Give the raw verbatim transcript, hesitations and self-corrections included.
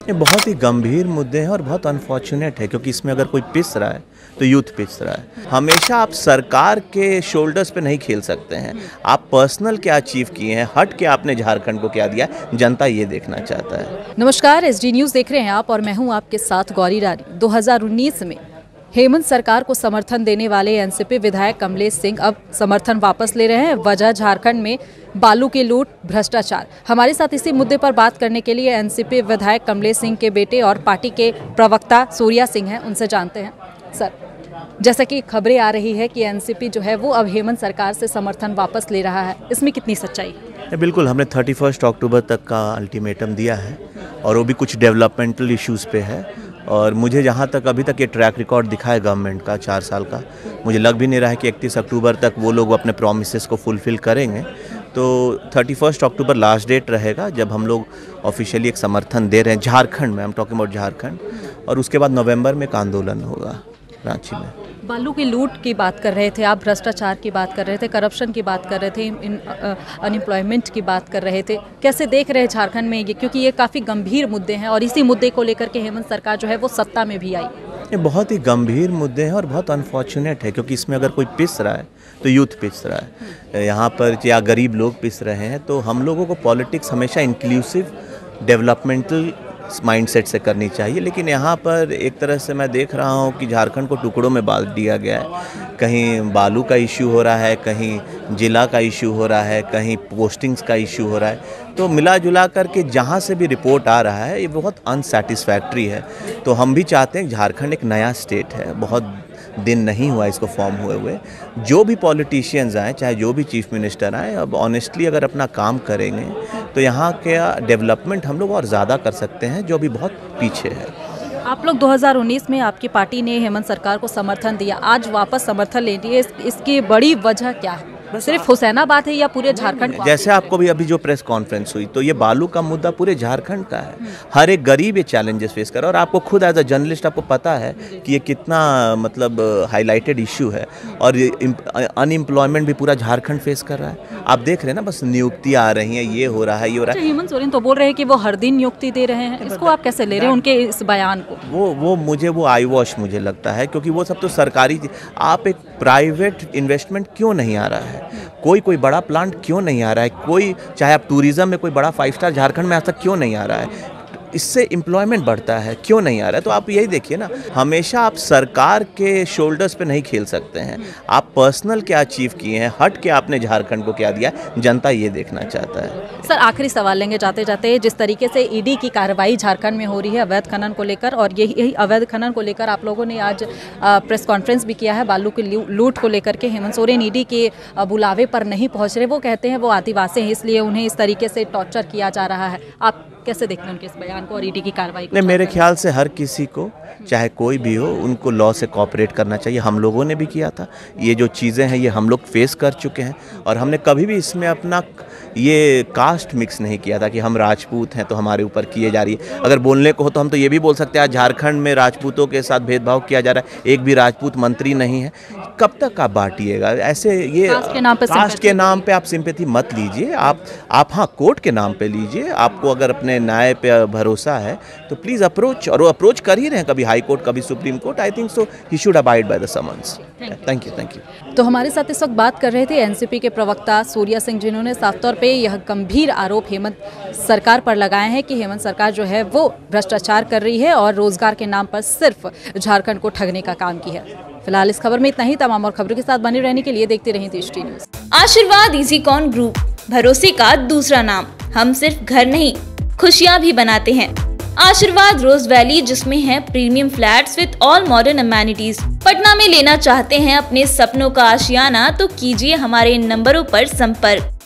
ये बहुत ही गंभीर मुद्दे हैं और बहुत अनफॉर्चुनेट है, क्योंकि इसमें अगर कोई पिस रहा है तो यूथ पिस रहा है। हमेशा आप सरकार के शोल्डर्स पे नहीं खेल सकते हैं। आप पर्सनल क्या अचीव किए हैं, हट के आपने झारखंड को क्या दिया, जनता ये देखना चाहता है। नमस्कार, एसडी न्यूज़ देख रहे हैं आप और मैं हूं आपके साथ गौरी रानी। दो हज़ार उन्नीस में हेमंत सरकार को समर्थन देने वाले एनसीपी विधायक कमलेश सिंह अब समर्थन वापस ले रहे हैं। वजह झारखंड में बालू की लूट, भ्रष्टाचार। हमारे साथ इसी मुद्दे पर बात करने के लिए एनसीपी विधायक कमलेश सिंह के बेटे और पार्टी के प्रवक्ता सूर्या सिंह हैं, उनसे जानते हैं। सर, जैसा कि खबरें आ रही है कि एनसीपी जो है वो अब हेमंत सरकार से समर्थन वापस ले रहा है, इसमें कितनी सच्चाई है? बिल्कुल, हमने थर्टी फर्स्ट अक्टूबर तक का अल्टीमेटम दिया है और वो भी कुछ डेवलपमेंटल इश्यूज़ पे है। और मुझे जहाँ तक अभी तक ये ट्रैक रिकॉर्ड दिखा है गवर्नमेंट का चार साल का, मुझे लग भी नहीं रहा है कि इकतीस अक्टूबर तक वो लोग अपने प्रॉमिसेस को फुलफ़िल करेंगे। तो thirty first October last date रहेगा जब हम लोग ऑफिशियली एक समर्थन दे रहे हैं झारखंड में, I am talking about Jharkhand. और उसके बाद नवंबर में एक आंदोलन होगा रांची में। बालू की लूट की बात कर रहे थे आप, भ्रष्टाचार की बात कर रहे थे, करप्शन की बात कर रहे थे, अनएम्प्लॉयमेंट की बात कर रहे थे। कैसे देख रहे हैं झारखंड में ये, क्योंकि ये काफ़ी गंभीर मुद्दे हैं और इसी मुद्दे को लेकर के हेमंत सरकार जो है वो सत्ता में भी आई। ये बहुत ही गंभीर मुद्दे हैं और बहुत अनफॉर्चुनेट है, क्योंकि इसमें अगर कोई पिस रहा है तो यूथ पिस रहा है यहाँ पर, या गरीब लोग पिस रहे हैं। तो हम लोगों को पॉलिटिक्स हमेशा इंक्लूसिव डेवलपमेंटल माइंडसेट से करनी चाहिए। लेकिन यहाँ पर एक तरह से मैं देख रहा हूँ कि झारखंड को टुकड़ों में बांट दिया गया है। कहीं बालू का इशू हो रहा है, कहीं जिला का इशू हो रहा है, कहीं पोस्टिंग्स का इशू हो रहा है। तो मिला जुला करके जहाँ से भी रिपोर्ट आ रहा है ये बहुत अनसेटिस्फैक्ट्री है। तो हम भी चाहते हैं, झारखंड एक नया स्टेट है, बहुत दिन नहीं हुआ इसको फॉर्म हुए हुए। जो भी पॉलिटिशियंस आए, चाहे जो भी चीफ मिनिस्टर आए, अब ऑनेस्टली अगर अपना काम करेंगे तो यहाँ का डेवलपमेंट हम लोग और ज़्यादा कर सकते हैं, जो अभी बहुत पीछे है। आप लोग दो हज़ार उन्नीस में आपकी पार्टी ने हेमंत सरकार को समर्थन दिया, आज वापस समर्थन ले लिए, इस, इसकी बड़ी वजह क्या है? सिर्फ हुसैनाबाद है या पूरे झारखंड को? जैसे आपको भी अभी जो प्रेस कॉन्फ्रेंस हुई, तो ये बालू का मुद्दा पूरे झारखंड का है। हर एक गरीब ये चैलेंजेस फेस कर रहा है। और आपको खुद एज अ जर्नलिस्ट आपको पता है कि ये कितना मतलब हाईलाइटेड इशू है। और अनएम्प्लॉयमेंट भी पूरा झारखंड फेस कर रहा है। आप देख रहे हैं ना, बस नियुक्तियाँ आ रही हैं, ये हो रहा है, ये हो रहा है। हेमंत सोरेन तो बोल रहे हैं कि वो हर दिन नियुक्ति दे रहे हैं, इसको आप कैसे ले रहे हैं उनके इस बयान को? वो वो मुझे वो आई वॉश मुझे लगता है, क्योंकि वो सब तो सरकारी। आप एक प्राइवेट इन्वेस्टमेंट क्यों नहीं आ रहा है? कोई कोई बड़ा प्लांट क्यों नहीं आ रहा है? कोई, चाहे आप टूरिज्म में कोई बड़ा फाइव स्टार झारखंड में आज तक क्यों नहीं आ रहा है? इससे एम्प्लॉयमेंट बढ़ता है, क्यों नहीं आ रहा है? तो आप यही देखिए ना, हमेशा आप सरकार के शोल्डर्स पे नहीं खेल सकते हैं। आप पर्सनल क्या अचीव किए हैं, हट के आपने झारखंड को क्या दिया, जनता ये देखना चाहता है। सर, आखिरी सवाल लेंगे जाते जाते। जिस तरीके से ईडी की कार्रवाई झारखंड में हो रही है अवैध खनन को लेकर, और यही यही अवैध खनन को लेकर आप लोगों ने आज प्रेस कॉन्फ्रेंस भी किया है, बालू की लूट को लेकर के। हेमंत सोरेन ईडी के बुलावे पर नहीं पहुँच रहे, वो कहते हैं वो आदिवासी हैं इसलिए उन्हें इस तरीके से टॉर्चर किया जा रहा है। आप कैसे देखते हैं उनके इस बयान को और ईडी की कार्रवाई को? नहीं, मेरे ख्याल से हर किसी को, चाहे कोई भी हो, उनको लॉ से कोऑपरेट करना चाहिए। हम लोगों ने भी किया था। ये जो चीज़ें हैं ये हम लोग फेस कर चुके हैं और हमने कभी भी इसमें अपना ये कास्ट मिक्स नहीं किया था कि हम राजपूत हैं तो हमारे ऊपर किए जा रही है। अगर बोलने को हो तो हम तो ये भी बोल सकते हैं, आज झारखंड में राजपूतों के साथ भेदभाव किया जा रहा है, एक भी राजपूत मंत्री नहीं है। कब तक आप बांटिएगा ऐसे? ये कास्ट के नाम पे कास्ट के नाम पे आप सिंपैथी मत लीजिए। आप आप हाँ, कोर्ट के नाम पे लीजिए। आपको अगर अपने न्याय पे भरोसा है तो प्लीज़ अप्रोच, और वो अप्रोच कर ही रहे हैं, कभी हाई कोर्ट, कभी supreme court. I think so he should abide by the summons. Thank you thank you तो हमारे साथ इस वक्त बात कर रहे थे एनसीपी के प्रवक्ता सूर्या सिंह, जिन्होंने साफ तौर पे यह गंभीर आरोप हेमंत सरकार पर लगाए हैं कि हेमंत सरकार जो है वो भ्रष्टाचार कर रही है और रोजगार के नाम पर सिर्फ झारखंड को ठगने का काम की है। फिलहाल इस खबर में इतना ही। तमाम और खबरों के साथ बने रहने के लिए देखते रहिए एसडी न्यूज़। आशीर्वाद इजीकॉन ग्रुप, भरोसे का दूसरा नाम। हम सिर्फ घर नहीं, खुशियाँ भी बनाते हैं। आशीर्वाद रोज वैली, जिसमें है premium flats with all modern amenities. Patna में लेना चाहते हैं अपने सपनों का आशियाना, तो कीजिए हमारे इन नंबरों पर संपर्क।